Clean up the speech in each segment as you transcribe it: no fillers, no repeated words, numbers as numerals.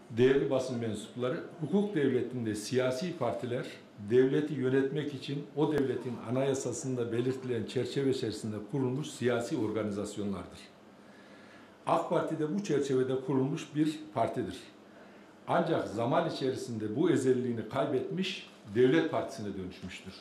Değerli basın mensupları, hukuk devletinde siyasi partiler devleti yönetmek için o devletin anayasasında belirtilen çerçeve içerisinde kurulmuş siyasi organizasyonlardır. AK Parti de bu çerçevede kurulmuş bir partidir. Ancak zaman içerisinde bu özelliğini kaybetmiş, devlet partisine dönüşmüştür.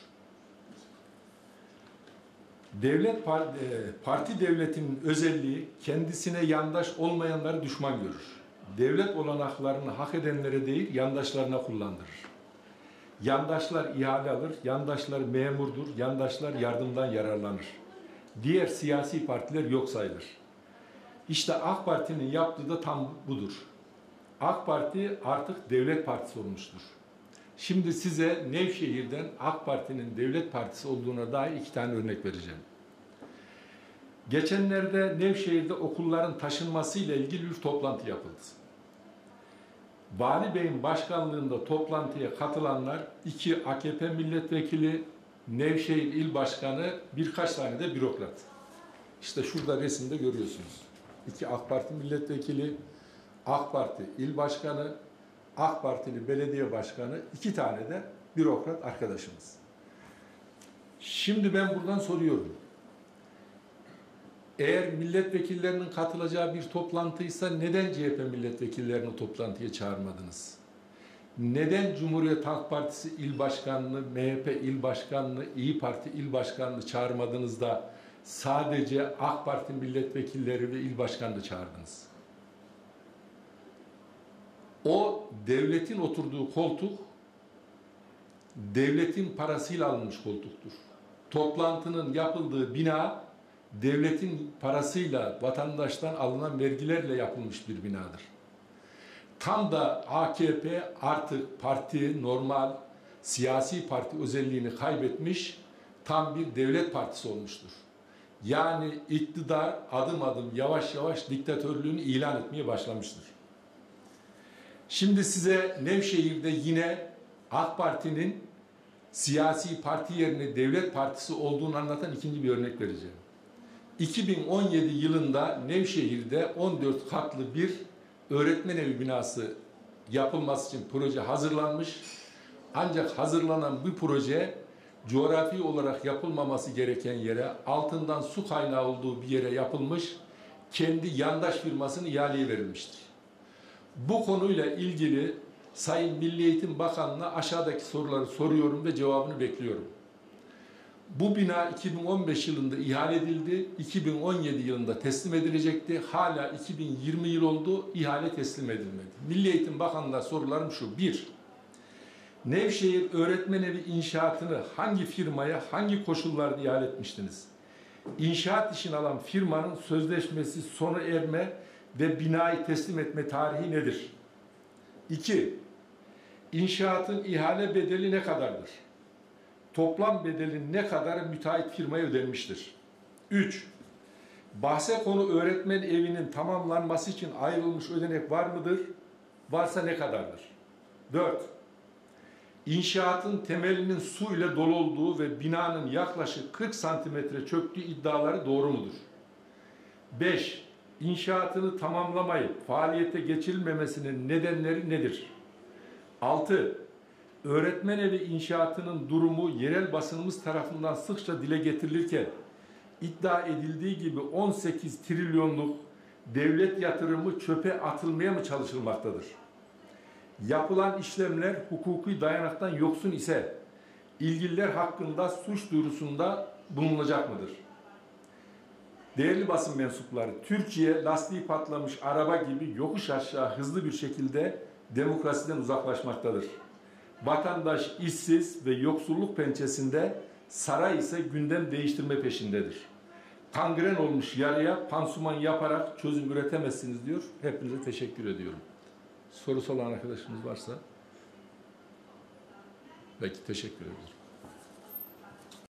Parti devletinin özelliği kendisine yandaş olmayanları düşman görür. Devlet olanaklarını hak edenlere değil, yandaşlarına kullandırır. Yandaşlar ihale alır, yandaşlar memurdur, yandaşlar yardımdan yararlanır. Diğer siyasi partiler yok sayılır. İşte AK Parti'nin yaptığı da tam budur. AK Parti artık devlet partisi olmuştur. Şimdi size Nevşehir'den AK Parti'nin devlet partisi olduğuna dair 2 tane örnek vereceğim. Geçenlerde Nevşehir'de okulların taşınmasıyla ilgili bir toplantı yapıldı. Vali Bey'in başkanlığında toplantıya katılanlar 2 AKP milletvekili, Nevşehir İl Başkanı, birkaç tane de bürokrat. İşte şurada resimde görüyorsunuz. 2 AK Parti milletvekili, AK Parti İl Başkanı, AK Partili belediye başkanı, 2 tane de bürokrat arkadaşımız. Şimdi ben buradan soruyorum. Eğer milletvekillerinin katılacağı bir toplantıysa neden CHP milletvekillerini toplantıya çağırmadınız? Neden Cumhuriyet Halk Partisi İl Başkanı'nı, MHP İl Başkanı'nı, İYİ Parti İl Başkanı'nı çağırmadınız da sadece AK Parti milletvekilleri ve İl Başkanı'nı çağırdınız? O devletin oturduğu koltuk, devletin parasıyla alınmış koltuktur. Toplantının yapıldığı bina, devletin parasıyla, vatandaştan alınan vergilerle yapılmış bir binadır. Tam da AKP artık parti, normal siyasi parti özelliğini kaybetmiş, tam bir devlet partisi olmuştur. Yani iktidar adım adım, yavaş yavaş diktatörlüğünü ilan etmeye başlamıştır. Şimdi size Nevşehir'de yine AK Parti'nin siyasi parti yerine devlet partisi olduğunu anlatan ikinci bir örnek vereceğim. 2017 yılında Nevşehir'de 14 katlı bir öğretmen evi binası yapılması için proje hazırlanmış. Ancak hazırlanan bu proje coğrafi olarak yapılmaması gereken yere, altından su kaynağı olduğu bir yere yapılmış, kendi yandaş firmasının ihaleye verilmiştir. Bu konuyla ilgili Sayın Milli Eğitim Bakanı'na aşağıdaki soruları soruyorum ve cevabını bekliyorum. Bu bina 2015 yılında ihale edildi, 2017 yılında teslim edilecekti. Hala 2020 yıl oldu, ihale teslim edilmedi. Milli Eğitim Bakanı'na sorularım şu: 1. Nevşehir öğretmen evi inşaatını hangi firmaya, hangi koşullarda ihale etmiştiniz? İnşaat işini alan firmanın sözleşmesi sona erme ve binayı teslim etme tarihi nedir? 2. İnşaatın ihale bedeli ne kadardır? Toplam bedelin ne kadarı müteahhit firmaya ödenmiştir? 3. Bahse konu öğretmen evinin tamamlanması için ayrılmış ödenek var mıdır? Varsa ne kadardır? 4. İnşaatın temelinin su ile dolu olduğu ve binanın yaklaşık 40 santimetre çöktüğü iddiaları doğru mudur? 5. İnşaatını tamamlamayıp faaliyete geçirilmemesinin nedenleri nedir? 6. Öğretmen evi inşaatının durumu yerel basınımız tarafından sıkça dile getirilirken iddia edildiği gibi 18 trilyonluk devlet yatırımı çöpe atılmaya mı çalışılmaktadır? Yapılan işlemler hukuki dayanaktan yoksun ise ilgililer hakkında suç duyurusunda bulunacak mıdır? Değerli basın mensupları, Türkiye lastiği patlamış araba gibi yokuş aşağı hızlı bir şekilde demokrasiden uzaklaşmaktadır. Vatandaş işsiz ve yoksulluk pençesinde, saray ise gündem değiştirme peşindedir. Kangren olmuş yaraya pansuman yaparak çözüm üretemezsiniz diyor. Hepinize teşekkür ediyorum. Sorusu olan arkadaşımız varsa belki teşekkür ederim.